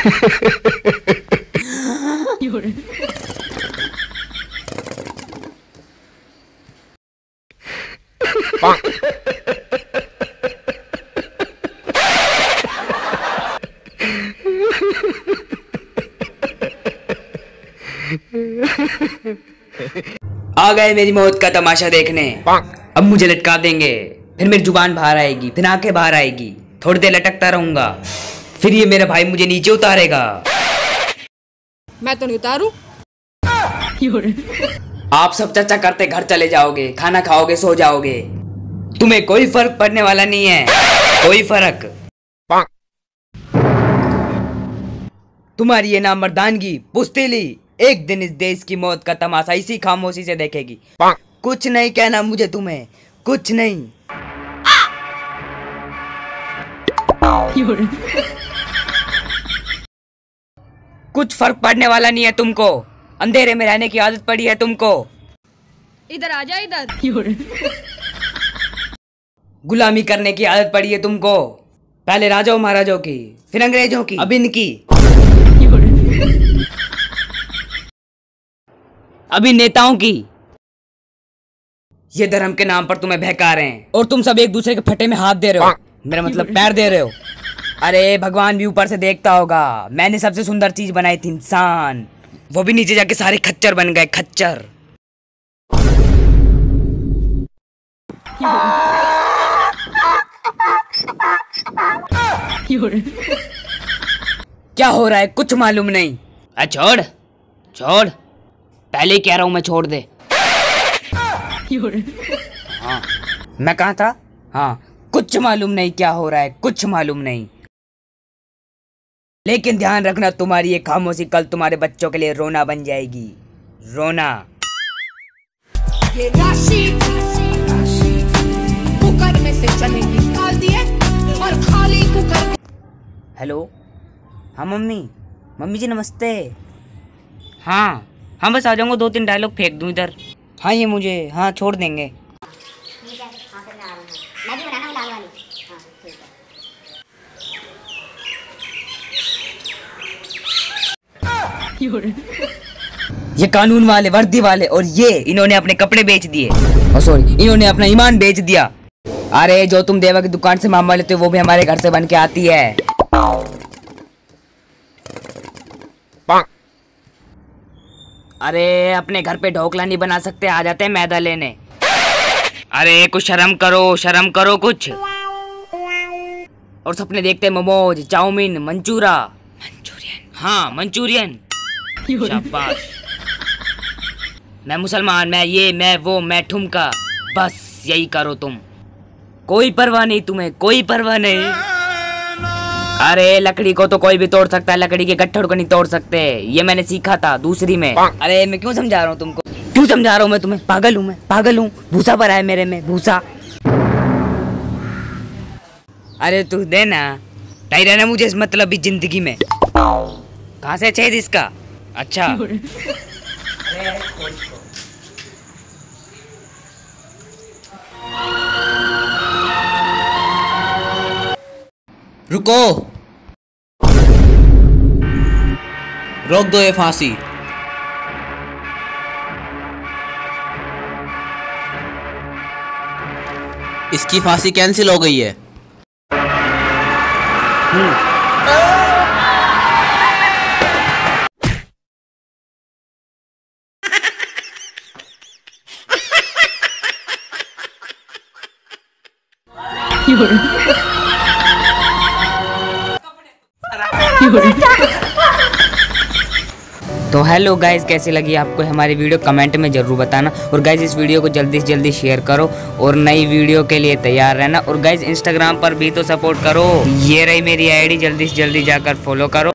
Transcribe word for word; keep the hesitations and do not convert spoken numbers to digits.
आ गए मेरी मौत का तमाशा देखने। अब मुझे लटका देंगे, फिर मेरी जुबान बाहर आएगी, फिर आंखें बाहर आएगी, थोड़ी देर लटकता रहूंगा, फिर ये मेरा भाई मुझे नीचे उतारेगा। मैं तो नहीं उतारू। आप सब चर्चा करते घर चले जाओगे, खाना खाओगे, सो जाओगे, तुम्हें कोई फर्क पड़ने वाला नहीं है, कोई फर्क। तुम्हारी ये नाम मर्दानगी पुस्तीली एक दिन इस देश की मौत का तमाशा इसी खामोशी से देखेगी। कुछ नहीं कहना मुझे तुम्हें, कुछ नहीं। कुछ फर्क पड़ने वाला नहीं है तुमको, अंधेरे में रहने की आदत पड़ी है तुमको। इधर आ जा, इधर। गुलामी करने की आदत पड़ी है तुमको, पहले राजाओं महाराजों की, फिर अंग्रेजों की, अब इनकी, अभी नेताओं की। ये धर्म के नाम पर तुम्हें बहका रहे हैं और तुम सब एक दूसरे के फटे में हाथ दे रहे हो, मेरा मतलब पैर दे रहे हो। अरे भगवान भी ऊपर से देखता होगा, मैंने सबसे सुंदर चीज बनाई थी इंसान, वो भी नीचे जाके सारे खच्चर बन गए, खच्चर। क्या हो रहा है कुछ मालूम नहीं। आ छोड़ छोड़, पहले ही कह रहा हूं मैं, छोड़ दे। हाँ, मैं कहाँ था? हाँ, कुछ मालूम नहीं क्या हो रहा है, कुछ मालूम नहीं। लेकिन ध्यान रखना, तुम्हारी ये खामोशी कल तुम्हारे बच्चों के लिए रोना बन जाएगी, रोना। ये राशि कुकर में से चने निकाल दिए और खाली कुकर। हेलो, हाँ मम्मी, मम्मी जी नमस्ते। हाँ हाँ, बस आ जाऊंगा, दो तीन डायलॉग फेंक दूं इधर। हाँ ये मुझे, हाँ छोड़ देंगे। मैं भी बनाना हूँ लाल वाली। हाँ ठीक है। ये कानून वाले, वर्दी वाले, और ये इन्होंने अपने कपड़े बेच दिए, और सॉरी इन्होंने अपना ईमान बेच दिया। अरे जो तुम देवा की दुकान से मामा लेते हो वो भी हमारे घर से बन के आती है। अरे अपने घर पे ढोकला नहीं बना सकते, आ जाते हैं मैदा लेने। अरे कुछ शर्म करो, शर्म करो कुछ। और सपने देखते मोमोज, चाउमीन, मंचूरा, मंचूरियन, हाँ मंचूरियन। शाबाश। मैं मुसलमान, मैं ये, मैं वो, मैं ठुमका, बस यही करो तुम, कोई परवाह नहीं तुम्हें, कोई परवाह नहीं। अरे लकड़ी को तो कोई भी तोड़ सकता है, लकड़ी के गट्ठर को नहीं तोड़ सकते, ये मैंने सीखा था दूसरी में। अरे मैं क्यों समझा रहा हूँ तुमको, क्यों समझा रहा हूँ मैं तुम्हें, पागल हूँ मैं, पागल हूँ, भूसा भरा है मेरे में, भूसा। अरे तू देना, नहीं रहना मुझे इस मतलब भी जिंदगी में। कहाँ से चाहिए इसका? अच्छा रुको, रोक दो ये फांसी। इसकी फांसी कैंसिल हो गई है। तो हेलो गाइज, कैसी लगी आपको हमारी वीडियो कमेंट में जरूर बताना। और गाइज इस वीडियो को जल्दी से जल्दी शेयर करो और नई वीडियो के लिए तैयार रहना। और गाइज इंस्टाग्राम पर भी तो सपोर्ट करो, ये रही मेरी आईडी, जल्दी से जल्दी जाकर फॉलो करो।